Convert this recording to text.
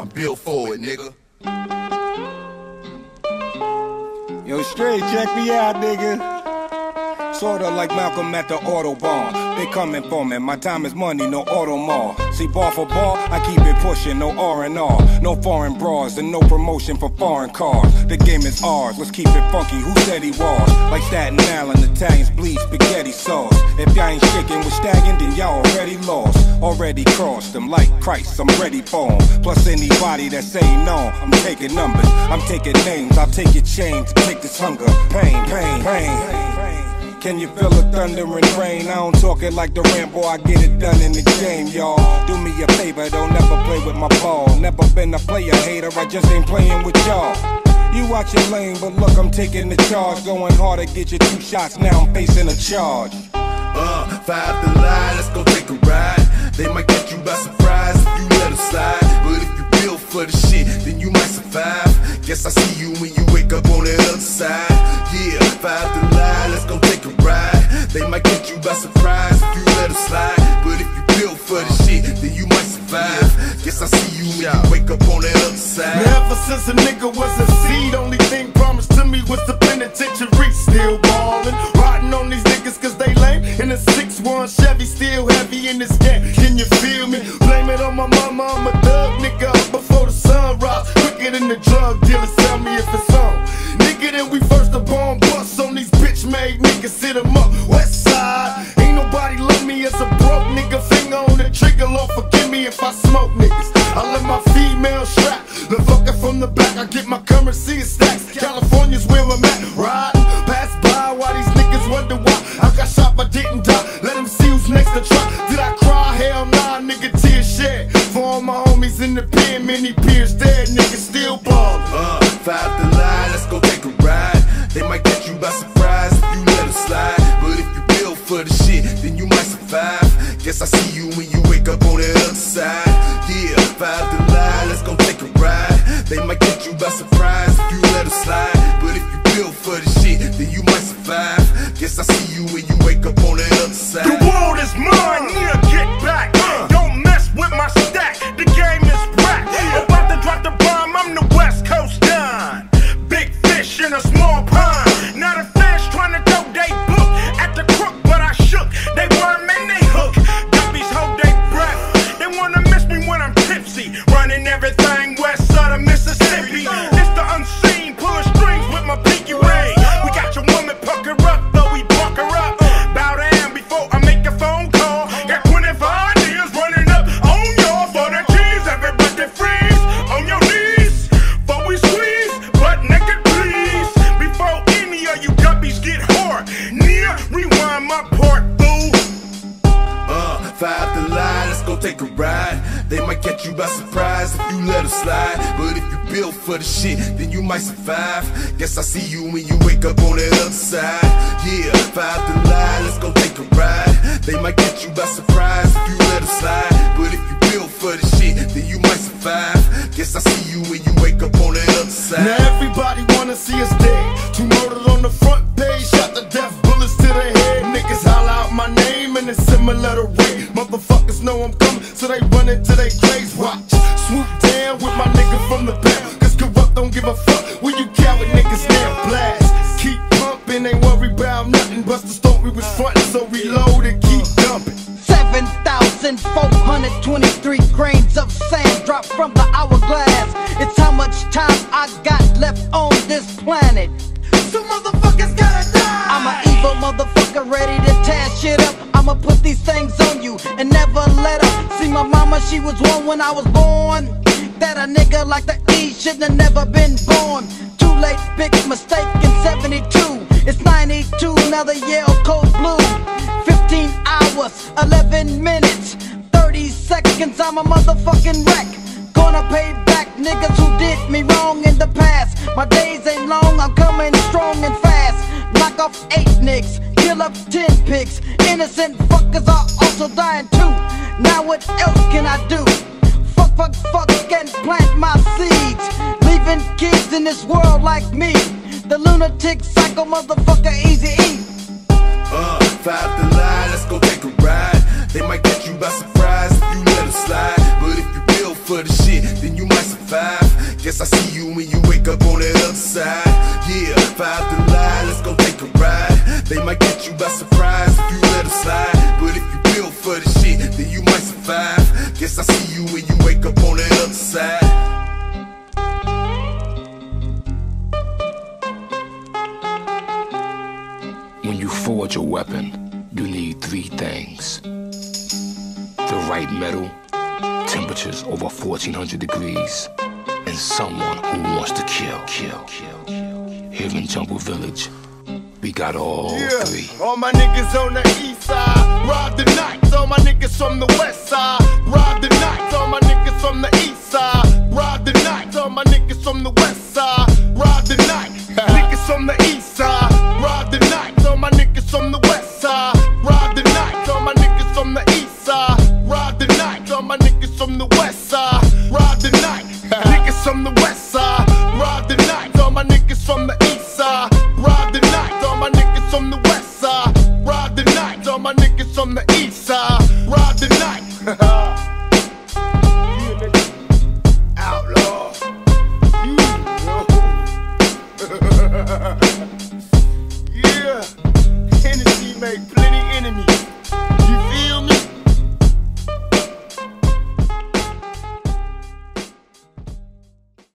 I'm built for it, nigga. Yo, straight, check me out, nigga. Sorta like Malcolm at the Autobahn. They coming for me, my time is money, no auto mall. See, bar for bar, I keep it pushing, no R&R. No foreign bras and no promotion for foreign cars. The game is ours, let's keep it funky, who said he was? Like Staten Island, Italians bleed spaghetti sauce. If y'all ain't shaking with stagging, then y'all already lost. Already crossed them like Christ, I'm ready for them. Plus anybody that say no, I'm taking numbers. I'm taking names, I'll take your chain to take this hunger. Pain, pain, pain. Can you feel the thunder and rain? I don't talk it like the Rambo, I get it done in the game, y'all. Do me a favor, don't never play with my ball. Never been a player hater, I just ain't playing with y'all. You watch your lane, but look, I'm taking the charge. Going hard to get you 2 shots, now I'm facing a charge. 5 to lie, let's go take a ride. They might get you by surprise if you let them slide. But if you build for the shit, then you might survive. Guess I see you when you wake up on the other side. Yeah, 5 to lie, let's go take a ride. They might get you by surprise if you let them slide. But if you build for the shit, then you might survive. Guess I see you when you wake up on the other side. Now ever since a nigga was a seed, only thing promised to me was the penitentiary. Still ballin', riding on these niggas cause they lame. In a 6-1 Chevy, still heavy in this game. Can you feel me? Blame it on my mama, I'm a thug nigga up before the sun rise. Quicker than the drug dealers, tell me if it's on. Nigga, then we first the bomb bust on these bitch made niggas, sit 'em up. West side, ain't nobody love me as a broke nigga. Finger on the trigger, Lord forgive me if I smoke niggas. I let my female strap, the fucker from the back. I get my currency in stacks. California's where I'm at, riding, pass by while these niggas wonder why I got shot but didn't die. Let them see who's next to try. Did I cry? Hell nah, nigga, tears shed. For all my homies in the pen, many peers dead, niggas still ballin'. 5 to lie, let's go take a ride. They might get you by surprise if you let them slide. But if you build for the shit, then you might survive. Guess I see you when you wake up on the other side. Yeah, 5 to lie, let's go take a ride. They might get you by surprise if you let them slide. But if you build for the shit, then you might survive. Guess I see you when you wake up on the other side. The world is mine, yeah, get back. Don't mess with my stack, the game is whack. About to drop the bomb, I'm the West Coast Don. Big fish in a small pond. Not a fish trying to throw they book at the crook, but I shook. They worm and they hook. Guppies hold they breath. They wanna miss me when I'm tipsy. Running everything west side of Mississippi. It's the unseen, pulling strings with my pinky ring. We got your woman pucker up, though we buck her up. Bow down before I make a phone call. Got 25 years running up on y'all for the keys. Everybody freeze on your knees. Before we squeeze, butt naked please. Before any of you guppies get hard. Near, rewind my part, boo. 5 to lie, let's go take a ride. They might get you by surprise if you let them slide. But if you build for the shit, then you might survive. Guess I see you when you wake up on the other side. Yeah, 5 to lie, let's go take a ride. They might get you by surprise if you let them slide. But if you build for the shit, then you might survive. Guess I see you when you wake up on the other side. Now everybody wanna see us dead. 2 murdered on the front page, shot to death, bullets to the head. Niggas holler out my name in a similar to rate. Motherfuckers know I'm coming, so they run into their graves. Watch, swoop down with my nigga from the back. Cause corrupt don't give a fuck when you coward niggas now blast. Keep pumping, ain't worried about nothing. Busta thought we was frontin', so reload and keep dumping. 7,423 grains of sand dropped from the hourglass. It's how much time I got left on this planet. So motherfuckers gotta die. I'm an evil motherfucker ready to tear shit up. I'ma put these things on you and never let up. See my mama, she was one when I was born. That a nigga like the E shouldn't have never been born. Too late, big mistake in 72. It's 92, now the year of cold blue. 15 hours, 11 minutes, 30 seconds, I'm a motherfucking wreck. Gonna pay back niggas who did me wrong in the past. My days ain't long, I'm coming strong and fast. Knock off 8 nicks, kill up 10 pigs. Innocent fuckers are also dying too. Now what else can I do? Fuck and plant my seeds. Leaving kids in this world like me. The lunatic psycho motherfucker Eazy. 5 to lie, let's go take a ride. They might get you by surprise if you let them slide. But if you build for the shit, then you might survive. Guess I see you when you wake up on the other side. Yeah, 5 to lie, let's go take a ride. They might get you by surprise if you let them slide. But if you built for the shit, then you might survive. Guess I see you when you wake up on the other side. When you forge a weapon, you need 3 things. The right metal, temperatures over 1400 degrees, and someone who wants to kill. Here in Jungle Village, we got all 3. All my niggas on the east side, ride the night. All my niggas from the west side, ride the night. All my niggas from the east side, ride the night. All my niggas from the west side, ride the night. Niggas from the east side, ride the night. All my niggas from the west side, ride the night. All my niggas from the east side, ride the night. All my niggas from the west side, ride the night. Niggas from the west side, ride the night. All my niggas from the